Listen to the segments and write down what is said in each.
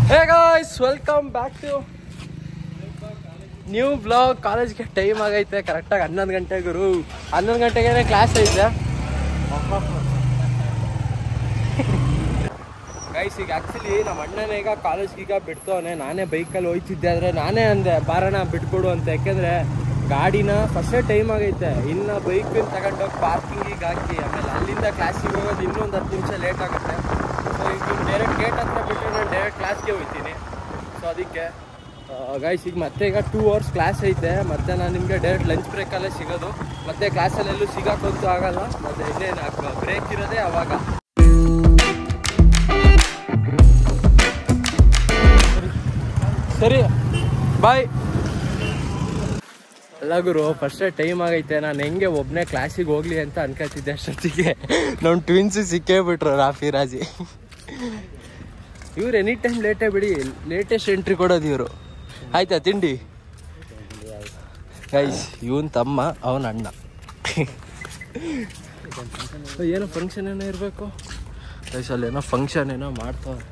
Hey guys, welcome back to new blog. ಕಾಲೇಜ್ಗೆ time ಆಗೈತೆ ಕರೆಕ್ಟಾಗಿ 11 ಗಂಟೆ ಗುರು. 11 ಗಂಟೆಗೆ ಕ್ಲಾಸ್ ಐತೆ ಗೈಸ್. ಈಗ ಆ್ಯಕ್ಚುಲಿ ನಮ್ಮ ಅಣ್ಣನ ಈಗ ಕಾಲೇಜ್ಗೀಗ ಬಿಡ್ತವನೆ. ನಾನೇ ಬೈಕಲ್ಲಿ ಹೋಯ್ತಿದ್ದೆ, ಆದರೆ ನಾನೇ ಅಂದೆ ಬಾರಣ ಬಿಟ್ಕೊಡು ಅಂತ. ಯಾಕೆಂದರೆ ಗಾಡಿನ ಫಸ್ಟೇ ಟೈಮ್ ಆಗೈತೆ. ಇನ್ನು ಬೈಕನ್ನು ತಗೊಂಡೋಗಿ ಪಾರ್ಕಿಂಗಿಗೆ ಹಾಕಿ ಆಮೇಲೆ ಅಲ್ಲಿಂದ ಕ್ಲಾಸಿಗೆ ಹೋಗೋದು ಇನ್ನೊಂದು 10 ನಿಮಿಷ ಲೇಟ್ ಆಗುತ್ತೆ. ಸೊ ಈಗ ಡೈರೆಕ್ಟ್ ಗೇಟ್ ಹತ್ರ ಬಿಟ್ಟರೆ ನಾನು ಡೈರೆಕ್ಟ್ ಕ್ಲಾಸ್ಗೆ ಹೋಗ್ತೀನಿ. ಸೊ ಅದಕ್ಕೆ ಗೈಸ್ ಈಗ ಮತ್ತೆ ಈಗ 2 ಅವರ್ಸ್ ಕ್ಲಾಸ್ ಐತೆ. ಮತ್ತು ನಾನು ನಿಮಗೆ ಡೈರೆಕ್ಟ್ ಲಂಚ್ ಬ್ರೇಕಲ್ಲೇ ಸಿಗೋದು. ಮತ್ತು ಕ್ಲಾಸಲ್ಲೆಲ್ಲೂ ಸಿಗೋಕ್ಕಂತೂ ಆಗಲ್ಲ. ಮತ್ತು ಇನ್ನೇನು ಬ್ರೇಕ್ ಇರೋದೇ ಅವಾಗ. ಸರಿ ಬಾಯ್. ಅಲ್ಲ ಗುರು, ಫಸ್ಟೇ ಟೈಮ್ ಆಗೈತೆ. ನಾನು ಹೆಂಗೆ ಒಬ್ಬನೇ ಕ್ಲಾಸಿಗೆ ಹೋಗ್ಲಿ ಅಂತ ಅನ್ಕೊತಿದ್ದೆ. ಅಷ್ಟೊತ್ತಿಗೆ ನಮ್ಮ ಟ್ವಿನ್ಸ್ ಸಿಕ್ಕೇ ಬಿಟ್ರು, ರಾಫಿ ರಾಜಿ. ಇವ್ರು ಎನಿ ಟೈಮ್ ಲೇಟೇ ಬಿಡಿ, ಲೇಟೆಸ್ಟ್ ಎಂಟ್ರಿ ಕೊಡೋದು ಇವರು. ಆಯ್ತಾ ತಿಂಡಿ ಗೈಸ್? ಇವನ್ ತಮ್ಮ, ಅವನ ಅಣ್ಣ. ಏನೋ ಫಂಕ್ಷನ್ ಏನೋ ಇರಬೇಕು ಗೈಸ್. ಅಲ್ಲೇನೋ ಫಂಕ್ಷನ್ ಏನೋ ಮಾಡ್ತಾವ್ರೆ.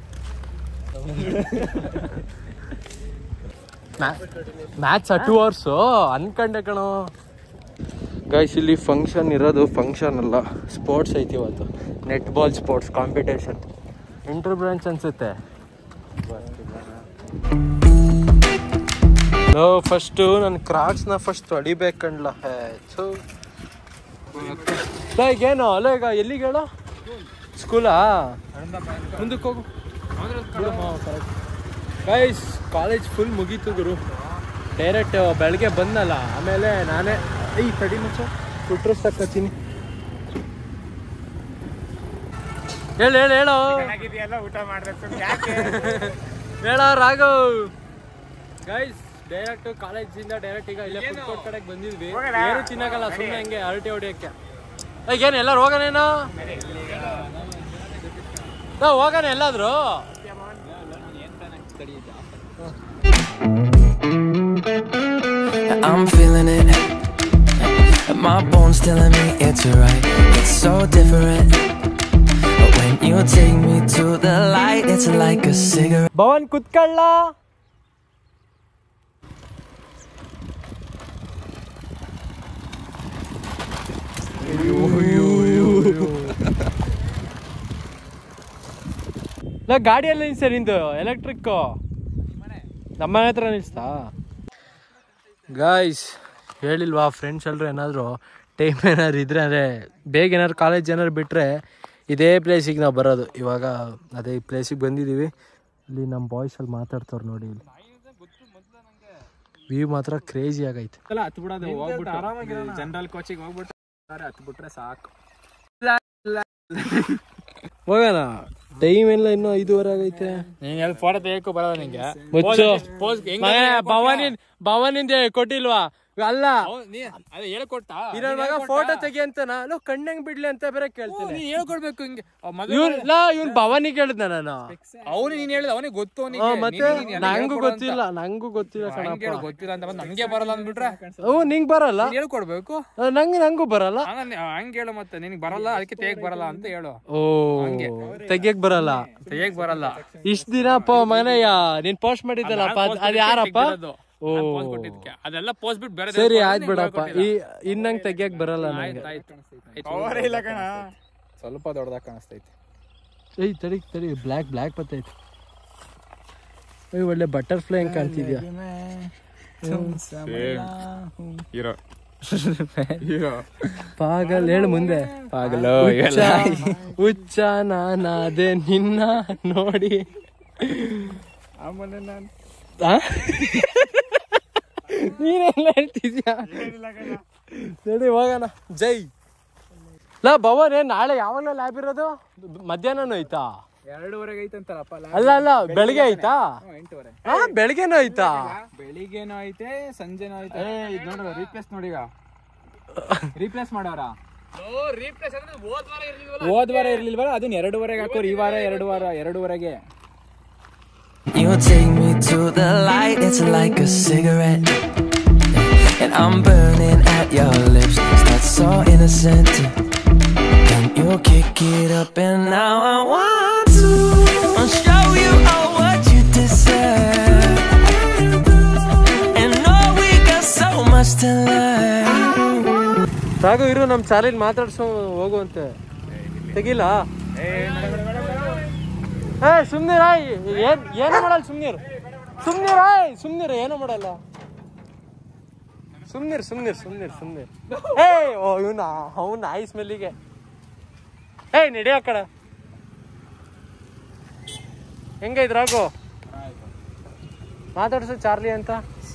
ಮ್ಯಾಚ್ 2 ಅವರ್ಸು ಅನ್ಕಂಡೆ ಕಣೋ ಗೈಸ್. ಇಲ್ಲಿ ಫಂಕ್ಷನ್ ಇರೋದು ಫಂಕ್ಷನ್ ಅಲ್ಲ, ಸ್ಪೋರ್ಟ್ಸ್ ಐತಿ ಇವತ್ತು. Net ball sports competition. Inter branch ಅನ್ಸುತ್ತೆ. ಫಸ್ಟು ನನ್ನ ಕ್ರಾಕ್ಸ್ನ ಫಸ್ಟ್ ಹೊಡಿಬೇಕಂಡ್ಲ. ಈಗೇನು ಅಲ್ಲ, ಈಗ ಎಲ್ಲಿಗೆ ಹೇಳೋ? ಸ್ಕೂಲಾ? ಮುಂದಕ್ಕೆ ಹೋಗು ಗೈಸ್. ಕಾಲೇಜ್ ಫುಲ್ ಮುಗೀತು ಗುರು. ಡೈರೆಕ್ಟ್ ಬೆಳಗ್ಗೆ ಬಂದಲ್ಲ, ಆಮೇಲೆ ನಾನೇ ಈ ತಡಿ ಮಚ್ಚ ಫುಟ್ರೆಸ್ ತಕ್ಕೊತೀನಿ. ಹೇಳು ಊಟ ಹೇಳೋ ರಾಘವ್. ಗೈಸ್ ಡೈರೆಕ್ಟ್ ಕಾಲೇಜಿಂದ ಡೈರೆಕ್ಟ್ ಈಗ ಇಲ್ಲೇ ಫುಡ್ ಕೋರ್ಟ್ ಕಡೆಗೆ ಬಂದಿದ್ವಿ. ಏನು ತಿನ್ನಕಲ್ಲ, ಸುಮ್ಮನೆ ಹಂಗೆ ಹರಟೆ ಹೊಡಿಯೋಕ್ಕೆ. ಈಗೇನು ಎಲ್ಲರೂ ಹೋಗೋಣೇನೋ? ನಾವು ಹೋಗೋಣ ಎಲ್ಲಾದ್ರು. I'm feeling it. My bones telling me it's right. It's so different. But when you take me to the light, it's like a cigarette. Bhavan ಕುತ್ಕೊಳ್ಳ. ಗಾಡಿಯಲ್ಲಿ ನಿಲ್ಸ ನಿಂದು ಎಲೆಕ್ಟ್ರಿಕ್ ನಮ್ಮ ಮನೆ ಹತ್ರ ನಿಲ್ಸ್ತಾ? ಗಾಯ್ಸ್ ಹೇಳಿಲ್ವಾ ಫ್ರೆಂಡ್ಸ್ ಎಲ್ಲರೂ ಏನಾದರೂ ಟೈಮ್ ಏನಾದ್ರು ಇದ್ರೆ, ಅಂದರೆ ಬೇಗ ಏನಾದ್ರು ಕಾಲೇಜ್ ಏನಾದ್ರು ಬಿಟ್ಟರೆ ಇದೇ ಪ್ಲೇಸಿಗೆ ನಾವು ಬರೋದು. ಇವಾಗ ಅದೇ ಪ್ಲೇಸಿಗೆ ಬಂದಿದ್ದೀವಿ. ಇಲ್ಲಿ ನಮ್ಮ ಬಾಯ್ಸ್ ಅಲ್ಲಿ ಮಾತಾಡ್ತವ್ರು ನೋಡಿ. ಇಲ್ಲಿ ವ್ಯೂ ಮಾತ್ರ ಕ್ರೇಜಿ ಆಗೈತೆ. ಜನರಲ್ ಕೋಚಿಗೆ ಹೋಗ್ಬಿಟ್ಟು ಹತ್ಬಿಟ್ರೆ ಸಾಕು. ಹೋಗೋಣ. ಟೈಮ್ ಎಲ್ಲ ಇನ್ನು 5:15 ಆಗೈತೆ. ಫೋಟೋ ತೆಗೆಯಕ್ಕೂ ಬರೋದು ನಿಂಗೆ. ಭವನಿಂದ ಕೊಟ್ಟಿಲ್ವಾ? ಅಲ್ಲ ಹೇಳ್ಕೊಟ್ಟ ನನ್ನ ಮಗ ಫೋಟೋ ತೆಗಿ ಅಂತ ನಾನು ಕಣ್ಣಂಗ್ ಬಿಡ್ಲಿ ಅಂತ ಬೇರೆ ಕೇಳ್ತೀನಿ. ಹೇಳ್ಕೊಡ್ಬೇಕು ಹಿಂಗೆ. ಇವ್ನ್ ಭವನಿಗೆ ಹೇಳಿದ್ನ ನಾನು. ಅವನು ನೀನ್ ಹೇಳಿದ ಅವನಿಗೆ ಗೊತ್ತು. ಮತ್ತೆ ನಂಗೂ ಗೊತ್ತಿಲ್ಲ ಗೊತ್ತಿಲ್ಲ ಅಂತ ನಮ್ಗೆ ಬರಲ್ಲ ಅಂದ್ಬಿಟ್ರೆ ನಿಂಗ್ ಬರಲ್ಲ ಹೇಳ್ಕೊಡ್ಬೇಕು. ನಂಗೂ ಬರಲ್ಲ ಹಂಗ ಹೇಳು. ಮತ್ತೆ ನಿನ್ಗೆ ಬರಲ್ಲ ಅದಕ್ಕೆ ತೆಗಿಯಕ್ ಬರಲ್ಲ ಅಂತ ಹೇಳು. ತೆಗಿಯಕ್ ಬರಲ್ಲ. ಇಷ್ಟ ದಿನ ಮನೆಯ ನೀನ್ ಪೋಸ್ಟ್ ಮಾಡಿದ್ದಲ್ಲ, ಅದ್ ಯಾರಪ್ಪ? ಅದೆಲ್ಲ ಪೋಸ್ಟ್ ಬಿಟ್ಟು ಬೇರೆ. ಸರಿ ಆಯ್ತು ಬಿಡಪ್ಪ. ಇನ್ನಂಗ್ ತೆಗಿಯಕ್ ಬರಲ್ಲ ನಂಗೆ. ಸ್ವಲ್ಪ ದೊಡ್ಡದಾಗ ಕಾಣಿಸ್ತೈತಿ. ತಡಿ ಬ್ಲ್ಯಾಕ್ ಬತ್ತೈತಿ. ಒಳ್ಳೆ ಬಟರ್ಫ್ಲೈ ಹೆಂಗ್ ಕಾಣ್ತಿದ್ಯಾ? ಪಾಗಲ್ ಹೇಳು ಮುಂದೆ. ಪಾಗಲು ಹುಚ್ಚ ನಾನಾದೆ ನಿನ್ನ ನೋಡಿ. ಆಮೇಲೆ ನಾನು ನೀನೆಲ್ಲ ಹೇಳ್ತಿದ್ಯಾ? ಸರಿ ಹೋಗೋಣ. ಜೈ ಲಾ ಭವನ್. ನಾಳೆ ಯಾವಾಗಲೂ ಲ್ಯಾಬ್ ಇರೋದು? ಮಧ್ಯಾಹ್ನನೂ ಐತಾ? 2:30 ಐತಂತಾರಪ್ಪ. ಅಲ್ಲ ಬೆಳಿಗ್ಗೆ ಐತಾ? 8:30. ಬೆಳಿಗ್ಗೆನೂ ಐತಾ? ಬೆಳಿಗ್ಗೆನೂ ಐತೆ, ಸಂಜೆನೂ ಐತೆ. ಇದು ನೋಡ್ರ ರೀಪ್ಲೇಸ್ ನೋಡಿ. ಈಗ ರೀಪ್ಲೇಸ್ ಮಾಡೋರ. ಹೋದ್ ವಾರ ಇರ್ಲಿಲ್ವಲ್ಲ, ಅದನ್ನ 2:15 ಹಾಕೋರು. ಈ ವಾರ 2:15. You take me to the light, it's like a cigarette. And I'm burning at your lips, that's so innocent. Then you kick it up and now I want to show you all what you deserve. Raghu ಇರು, ನಮ್ಮ challenge ಮಾತಾಡ್ಸೋ ಹೋಗುವಂತೆ. ತೆಗಿಲ್ಲ ಸುಮ್ನಿರ, ಏನೂ ಮಾಡಲ್ಲ. ಸುಮ್ನಿರು ಏನೂ ಮಾಡಲ್ಲ. ಸುಮ್ನಿರ್. ಅವ್ನ ನಾಯಿ ಸ್ಮೆಲ್ಲಿಗೆ ನಡಿಯ ಕಡೆ. ಹೆಂಗೈತ್ ರಾಘು? ಮಾತಾಡ್ಸು ಚಾರ್ಲಿ ಅಂತ.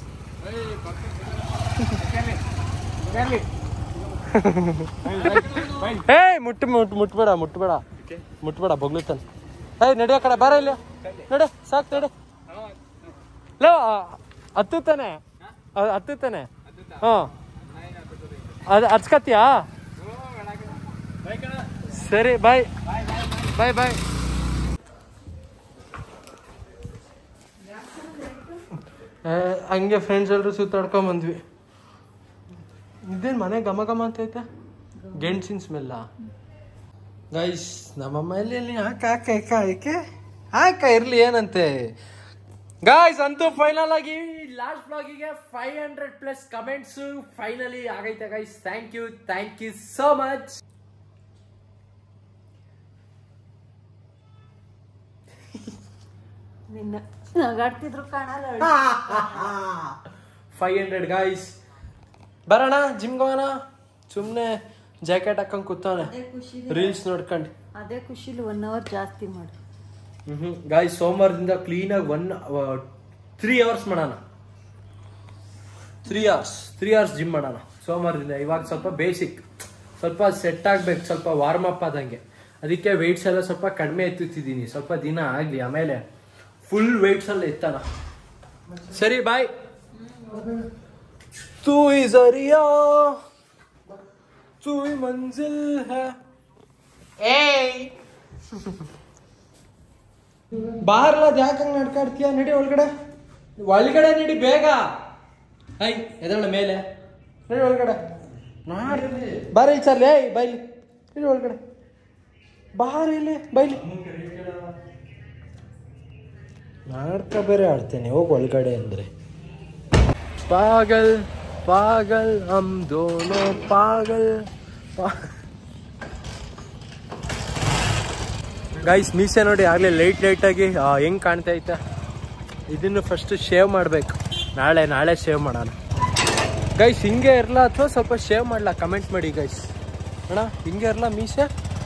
ಮುಟ್ಬೇಡ ಬೊಗ್ಲುತ್ತಾನೆ. ನಡಿಯ ಕಡೆ ಬಾರ ಇಲ್ಲ ನಡೆ, ಸಾಕು ನಡೆ. ಹತ್ತುತ್ತಾನೆ. ಅದು ಹಚ್ಕತ್ತೀಯಾ? ಸರಿ ಬಾಯ್. ಹಂಗೆ ಫ್ರೆಂಡ್ಸ್ ಎಲ್ಲರೂ ಸುತ್ತಾಡ್ಕೊಂಬಂದ್ವಿ. ಇದೇನು ಮನೆ ಘಮ ಅಂತೈತೆ, ಗೆಣಸಿನ ಸ್ಮೆಲ್ಲ. ಗೈಸ್ ನಮ್ಮಮ್ಮ ಎಲ್ಲಿ ಹಾಕ ಇರ್ಲಿ ಏನಂತೆ. ಗೈಸ್ ಅಂತೂ ಫೈನಲ್ ಆಗಿ ಲಾಸ್ಟ್ ಬ್ಲಾಗಿಗೆ 500+ ಕಮೆಂಟ್ಸ್ ಫೈನಲಿ ಆಗೈತೆ guys. Thank you so much. ನಿನ್ನ ನಗಾಡ್ತಿದ್ರು ಕಾಣಲ್ಲ. 500 ಗೈಸ್. ಬರೋಣ ಜಿಮ್ಗೆ ಹೋಗೋಣ. ಸುಮ್ಮನೆ ಜಾಕೆಟ್ ಹಾಕೊಂಡು ಕೂತವನೆ ರೀಲ್ಸ್ ನೋಡ್ಕೊಂಡು. ಅದೇ ಖುಷಿಲಿ 1 hour ಜಾಸ್ತಿ ಮಾಡಿ. ಗಾಯ್ಸ್ ಸೋಮವಾರದಿಂದ ಕ್ಲೀನಾಗಿ 3 hours ಮಾಡೋಣ. 3 hours ಜಿಮ್ ಮಾಡೋಣ ಸೋಮವಾರದಿಂದ. ಇವಾಗ ಸ್ವಲ್ಪ ಬೇಸಿಕ್, ಸ್ವಲ್ಪ ಸೆಟ್ ಆಗ್ಬೇಕು, ಸ್ವಲ್ಪ ವಾರ್ಮ್ ಅಪ್ ಆದಂಗೆ. ಅದಕ್ಕೆ ವೆಯ್ಟ್ಸ್ ಎಲ್ಲ ಸ್ವಲ್ಪ ಕಡಿಮೆ ಎತ್ತುತ್ತಿದ್ದೀನಿ, ಸ್ವಲ್ಪ ದಿನ ಆಗಲಿ, ಆಮೇಲೆ ಫುಲ್ ವೆಯ್ಟ್ಸ್ ಎಲ್ಲ ಎತ್ತಾನ. ಸರಿ ಬಾಯ್. तू ही जरिया तू ही मंजिल है. ಬಾರ್ಲದ್ ಯಾಕಂಗ್ ನಡ್ಕಾಡ್ತೀಯ? ನಡಿ ಒಳಗಡೆ ನಡಿ ಬೇಗ. ಎದಳ ಮೇಲೆ ನಡಿ ಒಳಗಡೆ. ಬಾರ ಚಾರ್ಲಿ, ಬೈಲಿ ನಡಿ ಒಳಗಡೆ. ಬಾರ ಇಲ್ಲಿ ಬೈಲಿ. ನಾಟಕ ಬೇರೆ ಆಡ್ತೇನೆ, ಹೋಗಿ ಒಳಗಡೆ ಅಂದ್ರೆ. ಪಾಗಲ್ ಹಮ್ ದೋನೋ ಪಾಗಲ್. ಗೈಸ್ ಮೀಸೆ ನೋಡಿ ಆಗ್ಲೇ ಲೈಟಾಗಿ ಹೆಂಗ್ ಕಾಣ್ತಾ ಐತೆ. ಇದನ್ನು ಫಸ್ಟ್ ಶೇವ್ ಮಾಡ್ಬೇಕು. ನಾಳೆ ಶೇವ್ ಮಾಡೋಣ ಗೈಸ್. ಹಿಂಗೆ ಇರಲ್ಲ ಅಥವಾ ಸ್ವಲ್ಪ ಶೇವ್ ಮಾಡಲ? ಕಮೆಂಟ್ ಮಾಡಿ ಗೈಸ್. ಅಣ್ಣ ಹಿಂಗೆ ಇರಲ್ಲ ಮೀಸೆ?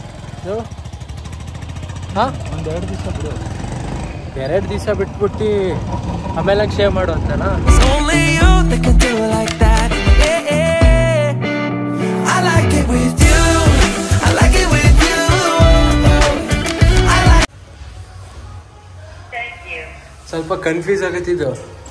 ಒಂದೆರಡು ದಿವಸ ಬಿಡು. 2 ದಿವಸ ಬಿಟ್ಬಿಟ್ಟು ಆಮೇಲೆ ಶೇವ್ ಮಾಡು ಅಂತನಾ? ಸ್ವಲ್ಪ ಕನ್ಫ್ಯೂಸ್ ಆಗತ್ತಿದ್ದು.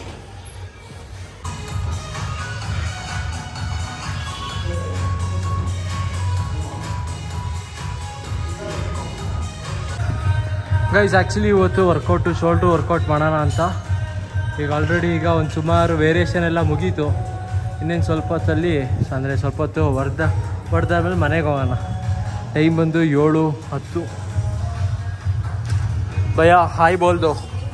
ಗೈಸ್ ಆ್ಯಕ್ಚುಲಿ ಇವತ್ತು ಶೋಲ್ಡ್ರ್ ವರ್ಕೌಟ್ ಮಾಡೋಣ ಅಂತ. ಈಗ ಆಲ್ರೆಡಿ ಒಂದು ಸುಮಾರು ವೇರಿಯೇಷನ್ ಎಲ್ಲ ಮುಗೀತು. ಇನ್ನೇನು ಸ್ವಲ್ಪ ಹೊತ್ತಲ್ಲಿ ಅಂದರೆ ಸ್ವಲ್ಪ ಹೊತ್ತು ಹೊಡೆದಾದ್ಮೇಲೆ ಮನೆಗೆ ಹೋಗೋಣ. ಟೈಮ್ ಬಂದು 7:10. ಭಯ ಹಾಯ್ ಬೋಲ್ದು.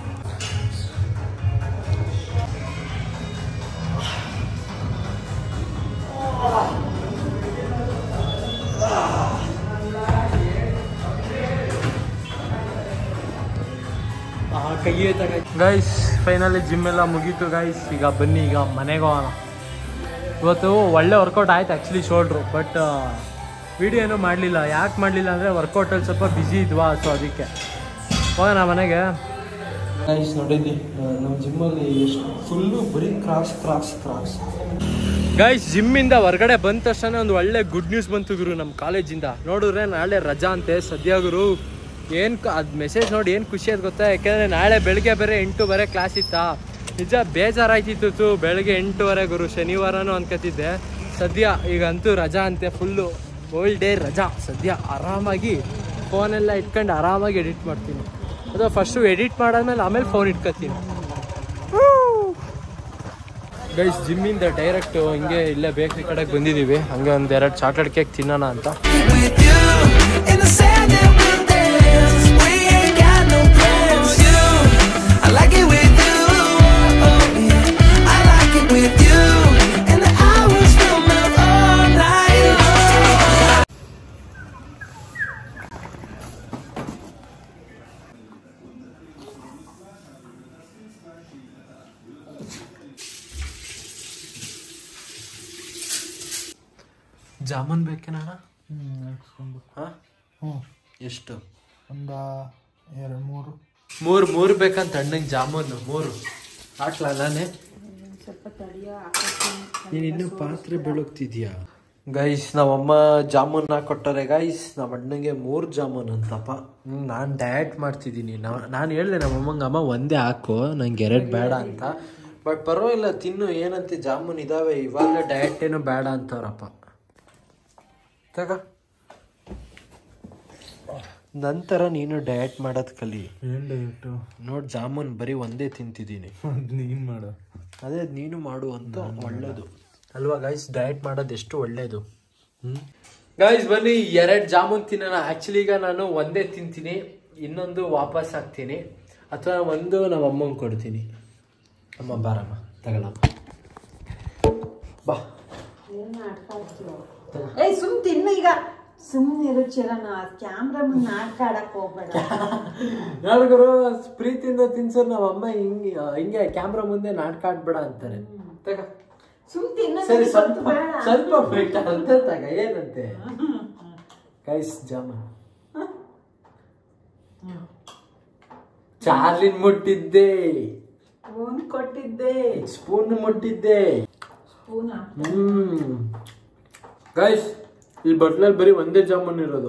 ಗೈಸ್ ಫೈನಲಿ ಜಿಮ್ ಎಲ್ಲ ಮುಗೀತು ಗೈಸ್. ಈಗ ಬನ್ನಿ ಈಗ ಮನೆಗೆ ಹೋಗೋಣ. ಇವತ್ತು ಒಳ್ಳೆ ವರ್ಕೌಟ್ ಆಯ್ತು ಆ್ಯಕ್ಚುಲಿ ಶೋಲ್ಡ್ರು. ಬಟ್ ವಿಡಿಯೋ ಏನೂ ಮಾಡಲಿಲ್ಲ. ಯಾಕೆ ಮಾಡಲಿಲ್ಲ ಅಂದರೆ ವರ್ಕೌಟಲ್ಲಿ ಸ್ವಲ್ಪ ಬ್ಯುಸಿ ಇದ್ವಾ, ಸೊ ಅದಕ್ಕೆ. ಹೋಗೋಣ ಮನೆಗೆ. ಗೈಸ್ ನೋಡಿದ್ವಿ ನಮ್ಮ ಜಿಮ್ಮಲ್ಲಿ ಎಷ್ಟು ಫುಲ್ಲು ಬರೀ ಕ್ರಾಸ್. ಗೈಸ್ ಜಿಮ್ಮಿಂದ ಹೊರಗಡೆ ಬಂದ ತಕ್ಷಣ ಒಂದು ಒಳ್ಳೆ ಗುಡ್ ನ್ಯೂಸ್ ಬಂತು ಗುರು ನಮ್ಮ ಕಾಲೇಜಿಂದ. ನೋಡಿದ್ರೆ ನಾಳೆ ರಜಾ ಅಂತೆ ಸದ್ಯ ಗುರು. ಅದು ಮೆಸೇಜ್ ನೋಡಿ ಏನು ಖುಷಿ ಆಯ್ತು ಗೊತ್ತಾ? ಯಾಕೆಂದರೆ ನಾಳೆ ಬೆಳಗ್ಗೆ ಬೇರೆ 8:00 ಕ್ಲಾಸ್ ಇತ್ತಾ. ನಿಜ ಬೇಜಾರಾಯ್ತಿತ್ತು. ಬೆಳಗ್ಗೆ 8:00 ಗುರು, ಶನಿವಾರನೂ ಅನ್ಕೋತಿದ್ದೆ. ಸದ್ಯ ಈಗಂತೂ ರಜಾ ಅಂತೆ, ಫುಲ್ಲು ಹೋಲ್ ಡೇ ರಜಾ. ಸದ್ಯ ಆರಾಮಾಗಿ ಫೋನೆಲ್ಲ ಇಟ್ಕೊಂಡು ಆರಾಮಾಗಿ ಎಡಿಟ್ ಮಾಡ್ತೀನಿ. ಅದು ಫಸ್ಟು ಎಡಿಟ್ ಮಾಡಾದ್ಮೇಲೆ ಆಮೇಲೆ ಫೋನ್ ಇಟ್ಕೊತೀನಿ. ಗೈಸ್ ಜಿಮ್ಮಿಂದ ಡೈರೆಕ್ಟು ಹಿಂಗೆ ಇಲ್ಲೇ ಬೇಕ್ರಿ ಕಡೆಗೆ ಬಂದಿದ್ದೀವಿ. ಹಂಗೆ 1-2 ಚಾಕ್ಲೇಟ್ ಕೇಕ್ ತಿನ್ನೋಣ ಅಂತ. With you, and the hours will melt all night long. Jamun ಬೇಕೇನಣ್ಣ? ಹಾಂ ಹ್ಞೂ ಎಷ್ಟು? ಒಂದು 2-3 ಮೂರು ಬೇಕಂತ ಅಣ್ಣಂಗೆ ಜಾಮೂನು 3 ಹಾಕ್ಲಾ ನಾನೇ? ಸ್ವಲ್ಪ ತಡಿಯೋ ನೀನು ಇನ್ನೂ ಪಾತ್ರೆ ಬೆಳಗ್ತಿದ್ಯಾ? ಗೈಸ್ ನಮ್ಮಮ್ಮ ಜಾಮೂನ್ ಕೊಟ್ಟರೆ ಗೈಸ್ ನಮ್ಮ ಅಣ್ಣಂಗೆ 3 ಜಾಮೂನ್ ಅಂತಪ್ಪ. ನಾನು ಡಯಟ್ ಮಾಡ್ತಿದ್ದೀನಿ. ನಾನು ಹೇಳಿದೆ ನಮ್ಮಮ್ಮಂಗೆ ಅಮ್ಮ ಒಂದೇ ಹಾಕು ನಂಗೆ 2 ಬೇಡ ಅಂತ. ಬಟ್ ಪರವಾಗಿಲ್ಲ ತಿನ್ನು, ಏನಂತೆ ಜಾಮೂನ್ ಇದಾವೆ, ಇವಾಗಲೇ ಡಯಟ್ ಏನು ಬೇಡ ಅಂತವ್ರಪ್ಪ. ತಗ ನಂತರ ನೀನು ಡಯಟ್ ಮಾಡೋದು ಕಲಿ. ಏನು ಡಯಟು? ನೋಡಿ ಜಾಮೂನ್ ಬರೀ ಒಂದೇ ತಿಂತಿದ್ದೀನಿ. ನೀನು ಮಾಡು. ಅದೇ ನೀನು ಮಾಡು ಅಂತ ಒಳ್ಳೇದು ಅಲ್ವಾ ಗೈಸ್? ಡಯಟ್ ಮಾಡೋದು ಎಷ್ಟು ಒಳ್ಳೇದು. ಗೈಸ್ ಬನ್ನಿ 2 ಜಾಮೂನ್ ತಿನ್ನೋಣ. ಆ್ಯಕ್ಚುಲಿ ಈಗ ನಾನು ಒಂದೇ ತಿಂತೀನಿ, ಇನ್ನೊಂದು ವಾಪಸ್ ಹಾಕ್ತೀನಿ, ಅಥವಾ ಒಂದು ನಮ್ಮ ಅಮ್ಮಂಗೆ ಕೊಡ್ತೀನಿ. ಅಮ್ಮ ಬಾರಮ್ಮ ತಗೊಳಮ್ಮ ಬಾ. ಸುಮ್ ತಿನ್ನು ಈಗ. ಸುಮ್ಮನೆ ಚಿರನ ಕ್ಯಾಮ್ರಾ ಮುಂದೆ ನಾಟಕ ಆಡಕ್ ಹೋಗ್ಬೇಡ. ನೋಡ್ಗುರು ಪ್ರೀತಿಯಿಂದ ತಿನ್ಸೋರು ನಮ್ಮ ಅಮ್ಮ ಹಿಂಗೆ ಕ್ಯಾಮ್ರಾ ಮುಂದೆ ನಾಟಕ ಆಡ್ಬೇಡ ಅಂತಾರೆ. ತಗ ಸುಮ್ ತಿನ್ನ. ಸರಿ ಸ್ವಲ್ಪ ಬೇಟ ಅಂತ ತಗ, ಏನಂತೆ ಗೈಸ್ ಜಾಮೂನ್. ಚಾರ್ಲಿನ್ ಮುಟ್ಟಿದ್ದೆ, ಸ್ಪೂನ್ ಕೊಟ್ಟಿದ್ದೆ, ಸ್ಪೂನ್ ಮುಟ್ಟಿದ್ದೆ. ಸ್ಪೂನಾ? ಗೈಸ್ ಈ ಬಟ್ಲಲ್ಲಿ ಬರೀ ಒಂದೇ ಜಾಮೂನ್ ಇರೋದು.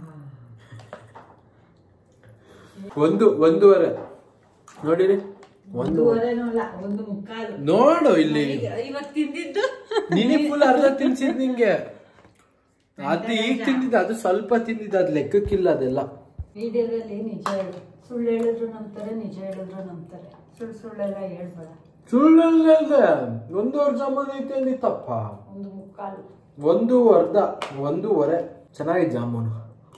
1.5 ನೋಡಿರಿ. 1.25 ನೋಡು ಇಲ್ಲಿ ಇವತ್ತು ತಿಂದಿದ್ದು ನೀನೇ ಫುಲ್ ಅರ್ಧ ತಿನ್ಸಿದ್ ನಿಂಗೆ. ಅದು ಈಗ ತಿಂದಿದ್ದ, ಅದು ಸ್ವಲ್ಪ ತಿಂದಿದ್ದ, ಅದು ಲೆಕ್ಕಕ್ಕಿಲ್ಲ ಅದೆಲ್ಲ. ವಿಡಿಯೋದಲ್ಲಿ ನಿಜ ಹೇಳು, ಸುಳ್ಳು ಹೇಳಿದ್ರು ನಂಬ್ತಾರೆ, ನಿಜ ಹೇಳಿದ್ರು ನಂಬ್ತಾರೆ. ಸುಳ್ಳೆಲ್ಲ ಹೇಳ್ಬೇಡ. ಸುಳ್ಳು 1.5 ಜಾಮೂನ್ ಐತೆ ಅಂದಿತ್ತಪ್ಪ. 1.25 ಚೆನ್ನಾಗಿದೆ ಜಾಮೂನು.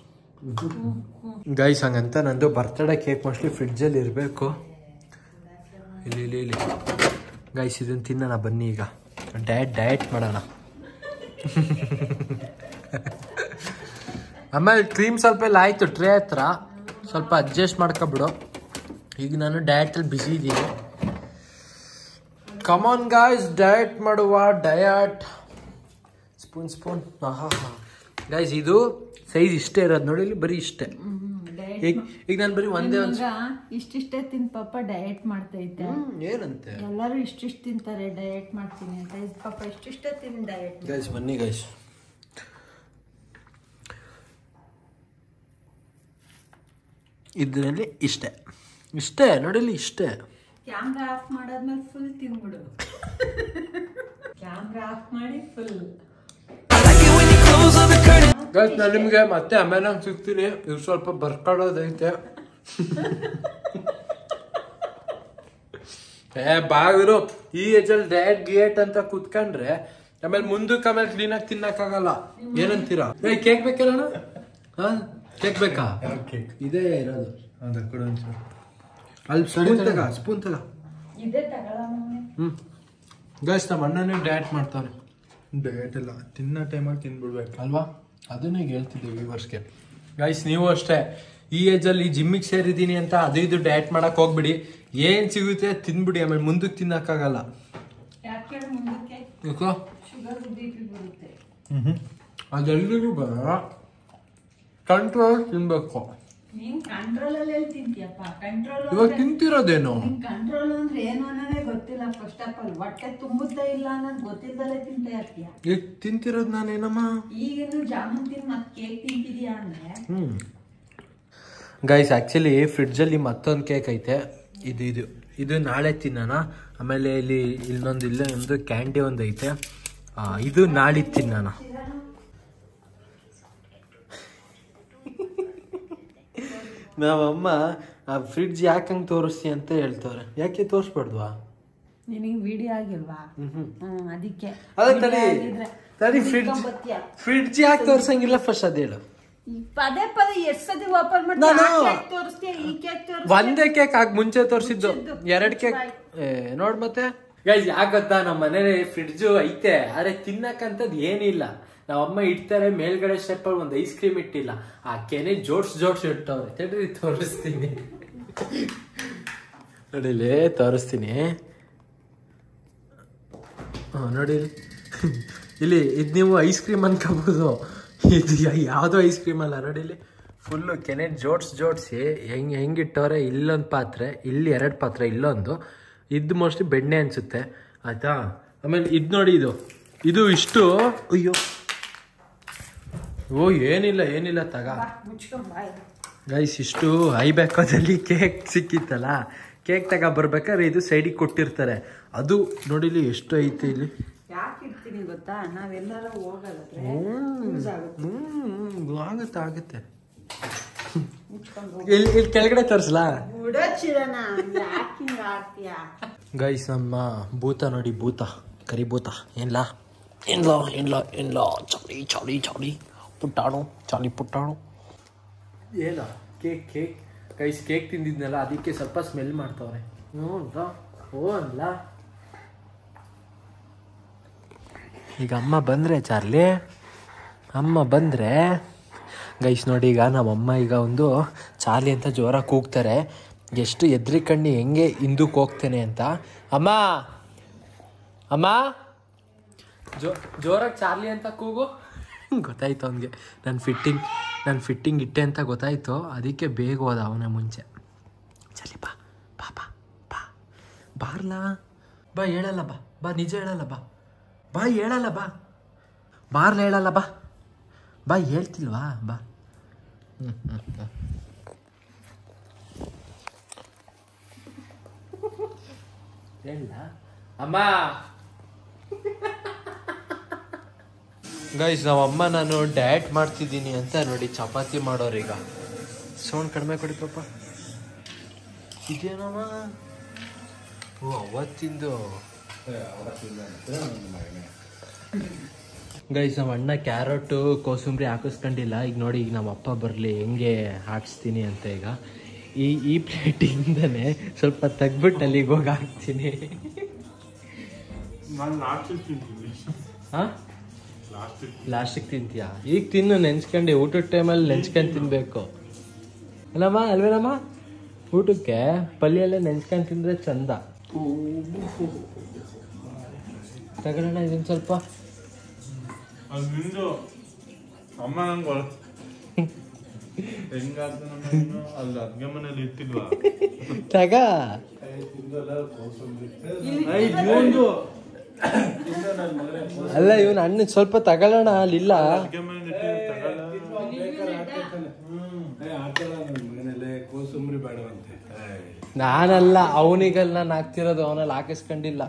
ಗೈಸ್ ಹಂಗಂತ ನಂದು ಬರ್ತಡೇ ಕೇಕ್ ಮೋಸ್ಟ್ಲಿ ಫ್ರಿಡ್ಜಲ್ಲಿ ಇರಬೇಕು. ಇಲ್ಲಿ ಗೈಸ್ ಇದನ್ನು ತಿನ್ನೋಣ ಬನ್ನಿ. ಈಗ ಡಯಟ್ ಮಾಡೋಣ. ಆಮೇಲೆ ಕ್ರೀಮ್ ಸ್ವಲ್ಪ ಎಲ್ಲ ಆಯಿತು ಟ್ರೇ ಹತ್ರ, ಸ್ವಲ್ಪ ಅಡ್ಜಸ್ಟ್ ಮಾಡ್ಕೊಬಿಡು. ಈಗ ನಾನು ಡಯಟಲ್ಲಿ ಬಿಸಿ ಇದ್ದೀನಿ. ಕಮಾನ್ ಗೈಸ್ ಡಯಟ್ ಮಾಡುವ. Diet spoon. ಗೈಸ್ ಇದು ಸೈಜ್ ಇಷ್ಟೇ ಇರೋದು ನೋಡಿ, ಇಲ್ಲಿ ಬರೀ ಇಷ್ಟೇ. ಈಗ ನಾನು ಬರೀ ಒಂದೇ ಇಷ್ಟಿಷ್ಟೇ ತಿನ್ ಪಾಪ ಡಯಟ್ ಮಾಡ್ತೈತೆ. ಏನಂತೆ ಎಲ್ಲರೂ ಇಷ್ಟಿಷ್ಟು ತಿಂತಾರೆ ಡಯಟ್ ಮಾಡ್ತೀನಿ ಅಂತ. ಪಾಪ ಇಷ್ಟಿಷ್ಟೇ ತಿನ್ ಡಯಟ್. ಗೈಸ್ ಬನ್ನಿ ಗೈಸ್, ಇದರಲ್ಲಿ ಇಷ್ಟೇ ನೋಡಿಲಿ ಇಷ್ಟೇ. ಕ್ಯಾಮ್ರಾ ಆಫ್ ಮಾಡಾದ್ಮೇಲೆ ಫುಲ್ ತಿನ್ಬಿಡು. ಕ್ಯಾಮ್ರಾ ಆಫ್ ಮಾಡಿ ಫುಲ್. ಗೈಸ್ ನಾನು ನಿಮಗೆ ಮತ್ತೆ ಆಮೇಲೆ ಸಿಗ್ತೀನಿ. ಇವ್ ಸ್ವಲ್ಪ ಬರ್ಕೊಳ್ಳೋದೈತೆ. ಬಾಗಿರು ಈ ಏಜಲ್ಲಿ ಡಯಟ್ ಅಂತ ಕುತ್ಕೊಂಡ್ರೆ ಆಮೇಲೆ ಮುಂದಕ್ಕೆ ಆಮೇಲೆ ಕ್ಲೀನಾಗಿ ತಿನ್ನಕ್ಕಾಗಲ್ಲ. ಏನಂತೀರಾ? ಕೇಕ್ ಬೇಕಲ್ಲ? ಹಾ ಕೇಕ್ ಬೇಕಾ? ಇದೇ ಇರೋದು. ಅಲ್ಲಿ ಸ್ಪೂನ್ ತಗ. ಗೈಸ್ ನಮ್ಮ ಅಣ್ಣನೇ ಡಯಟ್ ಮಾಡ್ತಾನೆ. ಡಯಟ್ ಎಲ್ಲ ತಿನ್ನೋ ಟೈಮಾಗಿ ತಿನ್ಬಿಡ್ಬೇಕು ಅಲ್ವಾ? ಅದನ್ನೇ ಹೇಳ್ತಿದ್ದೆ ವ್ಯೂವರ್ಸ್ಗೆ. ಗೈಸ್ ನೀವು ಅಷ್ಟೇ ಈ ಏಜಲ್ಲಿ ಜಿಮ್ಮಿಗೆ ಸೇರಿದ್ದೀನಿ ಅಂತ ಇದು ಡಯಟ್ ಮಾಡಕ್ ಹೋಗ್ಬಿಡಿ. ಏನ್ ಸಿಗುತ್ತೆ ತಿನ್ಬಿಡಿ, ಆಮೇಲೆ ಮುಂದಕ್ಕೆ ತಿನ್ನಕ್ಕಾಗಲ್ಲ. ಅದೆಲ್ಲರಿಗೂ ಬೇಡ, ಕಂಟ್ರೋಲ್ ತಿನ್ಬೇಕು. ಇವಾಗ ತಿಂತಿರೋದೇನು? ಕಂಟ್ರೋಲ್ ಅಂದ್ರೆ ಏನು ಅನ್ನೋದೇ ಗೊತ್ತಿಲ್ಲ. ಫಸ್ಟ್ ಆಫ್ ಆಲ್ ಹೊಟ್ಟೆ ತುಂಬುತ್ತಾ ಇಲ್ಲ ಅನ್ನೋದು ಗೊತ್ತಿದ್ದಲೇ ತಿಂತ ಇರ್ತೀಯ. ಈಗ ತಿಂತಿರೋದು ನಾನೇನಮ್ಮ? ಈಗಿನ್ನು ಜಾಮೂನ್ ತಿನ್ ಮತ್ತೆ ಕೇಕ್ ತಿಂತಿದ್ಯಾ ಅಂದ್ರೆ. ಗೈಸ್ ಆಕ್ಚುಲಿ ಫ್ರಿಡ್ಜಲ್ಲಿ ಮತ್ತೊಂದು ಕೇಕ್ ಐತೆ. ಇದು ನಾಳೆ ತಿನ್ನೋಣ. ಆಮೇಲೆ ಇಲ್ಲೇ ಒಂದು ಕ್ಯಾಂಡಿ ಒಂದು ಐತೆ, ಇದು ನಾಳಿದ್ದು ತಿನ್ನೋಣ. ನಮ್ಮಮ್ಮ ಆ ಫ್ರಿಡ್ಜ್ ಯಾಕಂಗೆ ತೋರಿಸ್ತಿ ಅಂತ ಹೇಳ್ತವ್ರೆ. ಯಾಕೆ ತೋರಿಸ್ಬಾರ್ದ್ವಾ? ನಿನಗೆ ವಿಡಿಯೋ ಆಗಿಲ್ವಾ? ಅದಕ್ಕೆ ಫ್ರಿಡ್ಜ್ ಯಾಕೆ ತೋರ್ಸಂಗಿಲ್ಲ ಫಸ್ಟ್ ಅದ ಹೇಳು. ಪದೇ ಎಷ್ಟು ಸತಿ ಓಪನ್ ಒಂದೇ ಕೇಕ್ ಆಗ ಮುಂಚೆ ತೋರಿಸಿದ್ದು, 2 ಕೇಕ್ ನೋಡ್. ಮತ್ತೆ ಗೈಸ್ ಯಾಕೆ ಗೊತ್ತಾ, ನಮ್ಮ ಮನೇಲಿ ಫ್ರಿಡ್ಜ್ ಐತೆ, ಆದ್ರೆ ತಿನ್ನಕ್ಕಂಥದ್ದು ಏನಿಲ್ಲ. ನಾವಮ್ಮ ಇಡ್ತಾರೆ ಮೇಲ್ಗಡೆ ಸ್ಟೆಪ್ ಅಲ್ಲಿ ಒಂದು ಐಸ್ ಕ್ರೀಮ್ ಇಟ್ಟಿಲ್ಲ, ಆ ಕೆನೆ ಜೋಡ್ಸ್ ಇಟ್ಟವ್ರೆ. ತಡ್ರಿ ತೋರಿಸ್ತೀನಿ, ನೋಡಿಲಿ ತೋರಿಸ್ತೀನಿ. ನೋಡಿರಿ ಇಲ್ಲಿ ಇದು ನೀವು ಐಸ್ ಕ್ರೀಮ್ ಅನ್ಕೋಬೋದು, ಇದು ಯಾವುದೋ ಐಸ್ ಕ್ರೀಮ್ ಅಲ್ಲ ನೋಡಿ. ಇಲ್ಲಿ ಫುಲ್ಲು ಕೆನೆ ಜೋಡಿಸಿ ಹೆಂಗಿಟ್ಟವ್ರೆ. ಇಲ್ಲೊಂದು ಪಾತ್ರೆ, ಇಲ್ಲಿ 2 ಪಾತ್ರೆ, ಇಲ್ಲೊಂದು. ಇದು ಮೋಸ್ಟ್ಲಿ ಬೆಣ್ಣೆ ಅನಿಸುತ್ತೆ ಆಯಿತಾ. ಆಮೇಲೆ ಇದು ನೋಡಿ, ಇದು ಇಷ್ಟು. ಅಯ್ಯೋ ಓ ಏನಿಲ್ಲ ತಗ ಗೈಸ್. ಇಷ್ಟು ಐಬ್ಯಾಕೋದಲ್ಲಿ ಕೇಕ್ ಸಿಕ್ಕಿತ್ತಲ್ಲ, ಕೇಕ್ ಬರ್ಬೇಕಾದ್ರೆ ಇದು ಸೈಡಿಗೆ ಕೊಟ್ಟಿರ್ತಾರೆ. ಅದು ನೋಡಿಲಿ ಎಷ್ಟು ಐತೆ ಇಲ್ಲಿ. ಗೊತ್ತಾ, ನಾವೆಲ್ಲರೂ ಆಗುತ್ತೆ. ಇಲ್ಲಿ ಕೆಳಗಡೆ ತೋರಿಸ್ಲಾ ಗೈಸ್? ನಮ್ಮ ಭೂತ ನೋಡಿ, ಭೂತ ಕರಿ ಭೂತ. ಏನ್ಲಾ ಚಾಲಿ ಪುಟ್ಟಾಣು ಏನ ಕೇಕ್ ಗೈಸ್. ಕೇಕ್ ತಿಂದಿದ್ನಲ್ಲ, ಅದಕ್ಕೆ ಸ್ವಲ್ಪ ಸ್ಮೆಲ್ ಮಾಡ್ತವ್ರೆ. ಅಲ್ಲ ಈಗ ಅಮ್ಮ ಬಂದರೆ ಚಾರ್ಲಿ, ಅಮ್ಮ ಬಂದರೆ ಗೈಸ್ ನೋಡಿ, ಈಗ ನಮ್ಮಮ್ಮ ಈಗ ಒಂದು ಚಾರ್ಲಿ ಅಂತ ಜೋರಾಗಿ ಕೂಗ್ತಾರೆ. ಎಷ್ಟು ಎದ್ರಿಕಂಡು ಹೆಂಗೆ ಹಿಂದಕ್ಕೆ ಹೋಗ್ತೇನೆ ಅಂತ. ಅಮ್ಮ ಜೋರಾಗಿ ಚಾರ್ಲಿ ಅಂತ ಕೂಗು. ಗೊತ್ತಾಯ್ತು ಅವನಿಗೆ ನಾನು ಫಿಟ್ಟಿಂಗ್ ಇಟ್ಟೆ ಅಂತ ಗೊತ್ತಾಯ್ತು. ಅದಕ್ಕೆ ಬೇಗ ಹೋದ ಅವನ ಮುಂಚೆ. ಚಲಿ ಬಾರ್ಲಾ ಬಾ, ಹೇಳಲ್ಲ ಬಾ ನಿಜ ಹೇಳಲ್ಲ ಬಾ ಹೇಳಲ್ಲ ಬಾರ್ಲ ಹೇಳಲ್ಲ ಬಾ ಹೇಳ್ತಿಲ್ವಾ ಬಾ. ಹೇಳ ಅಮ್ಮ. ಗೈಸ್ ನಮ್ಮಮ್ಮ ನಾನು ಡಯಟ್ ಮಾಡ್ತಿದ್ದೀನಿ ಅಂತ ನೋಡಿ ಚಪಾತಿ ಮಾಡೋರೀಗ. ಸೌಂಡ್ ಕಡಿಮೆ ಕೊಡಿ ಪಾಪ. ಇದೇನಮ್ಮ? ಓ ಅವತ್ತಿಂದು. ಗೈಸ್ ನಮ್ಮ ಅಣ್ಣ ಕ್ಯಾರೆಟು ಕೋಸಂಬರಿ ಹಾಕಿಸ್ಕೊಂಡಿಲ್ಲ. ಈಗ ನೋಡಿ, ಈಗ ನಮ್ಮ ಅಪ್ಪ ಬರಲಿ ಹೆಂಗೆ ಹಾಕಿಸ್ತೀನಿ ಅಂತ. ಈಗ ಈ ಪ್ಲೇಟಿಂದನೇ ಸ್ವಲ್ಪ ತೆಗ್ಬಿಟ್ಟು ಅಲ್ಲಿಗೆ ಹೋಗಿ ಹಾಕ್ತೀನಿ. ಹಾಂ ಲಾಸ್ಟಿಗೆ ತಿಂತೀಯಾ? ಈಗ ತಿನ್ನು ನೆನ್ಸ್ಕೊಂಡು. ಊಟದ ಟೈಮಲ್ಲಿ ನೆನ್ಸ್ಕೊಂಡು ತಿನ್ಬೇಕು ಅಲ್ಲಮ್ಮ, ಅಲ್ವೇನಮ್ಮ? ಊಟಕ್ಕೆ ಪಲ್ಯ ಎಲ್ಲ ನೆನ್ಸ್ಕೊಂಡು ತಿಂದರೆ ಚಂದ. ತಗೊಳ್ಳೋಣ ಇದೊಂದು ಸ್ವಲ್ಪ. ತಗ ಅಲ್ಲ, ಇವನು ಅಣ್ಣ ಸ್ವಲ್ಪ ತಗೊಳ್ಳೋಣ. ಅಲ್ಲಿಲ್ಲ ನಾನಲ್ಲ, ಅವನಿಗಲ್ಲ ನಾನು ಹಾಕ್ತಿರೋದು. ಅವನಲ್ಲಿ ಹಾಕಿಸ್ಕೊಂಡಿಲ್ಲ.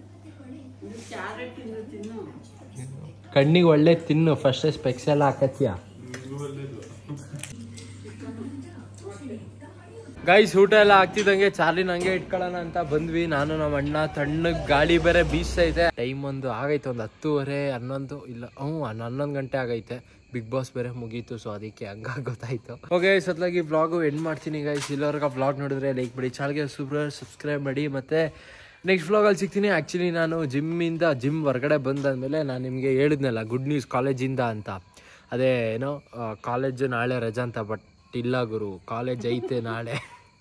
ಕಣ್ಣಿಗೆ ಒಳ್ಳೆ ತಿನ್ನು. ಫಸ್ಟ್ ಸ್ಪೆಕ್ಸ್ ಎಲ್ಲ ಹಾಕತ್ತೀಯ. ಗೈಸ್ ಊಟ ಎಲ್ಲ ಆಗ್ತಿದ್ದಂಗೆ ಚಾರ್ಲಿನ ಹಂಗೆ ಇಟ್ಕೊಳ್ಳೋಣ ಅಂತ ಬಂದ್ವಿ. ನಾನು ನಮ್ಮ ಅಣ್ಣ. ತಣ್ಣಗೆ ಗಾಳಿ ಬೇರೆ ಬೀಸ್ತೈತೆ. ಟೈಮ್ ಒಂದು ಆಗೈತೆ, ಒಂದು 10:30 11 ಇಲ್ಲ 11 ಗಂಟೆ ಆಗೈತೆ. ಬಿಗ್ ಬಾಸ್ ಬೇರೆ ಮುಗೀತು, ಸೊ ಅದಕ್ಕೆ ಹಂಗಾಗಿ ಗೊತ್ತಾಯ್ತು. ಓಕೆ, ಸತ್ಲಾಗಿ ವ್ಲಾಗು ಎಂಡ್ ಮಾಡ್ತೀನಿ ಗೈಸ್. ಇಲ್ಲವ್ರಿಗೆ ವ್ಲಾಗ್ ನೋಡಿದ್ರೆ ಲೈಕ್ ಮಾಡಿ, ಚಾನಲ್ಗೆ ಸಬ್ಸ್ಕ್ರೈಬ್ ಮಾಡಿ. ಮತ್ತು ನೆಕ್ಸ್ಟ್ ವ್ಲಾಗಲ್ಲಿ ಸಿಗ್ತೀನಿ. ಆ್ಯಕ್ಚುಲಿ ನಾನು ಜಿಮ್ ಹೊರಗಡೆ ಬಂದಾದ್ಮೇಲೆ ನಾನು ನಿಮಗೆ ಹೇಳಿದ್ನಲ್ಲ ಗುಡ್ ನ್ಯೂಸ್ ಕಾಲೇಜಿಂದ ಅಂತ. ಅದೇ ಏನೋ ಕಾಲೇಜು ನಾಳೆ ರಜಾ ಅಂತ. ಬಟ್ ಇಲ್ಲ ಗುರು, ಕಾಲೇಜ್ ಐತೆ ನಾಳೆ.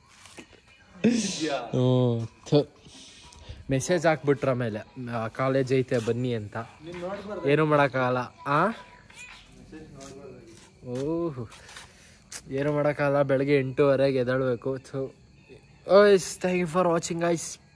ಮೆಸೇಜ್ ಹಾಕ್ಬಿಟ್ರ ಮೇಲೆ ಕಾಲೇಜ್ ಐತೆ ಬನ್ನಿ ಅಂತ. ಏನು ಮಾಡೋಕ್ಕಾಗಲ್ಲ. ಓಹ್ ಏನು ಮಾಡೋಕ್ಕಾಗಲ್ಲ. ಬೆಳಗ್ಗೆ 8:30 ಎದ್ದೇಳಬೇಕು. So thank you for watching guys.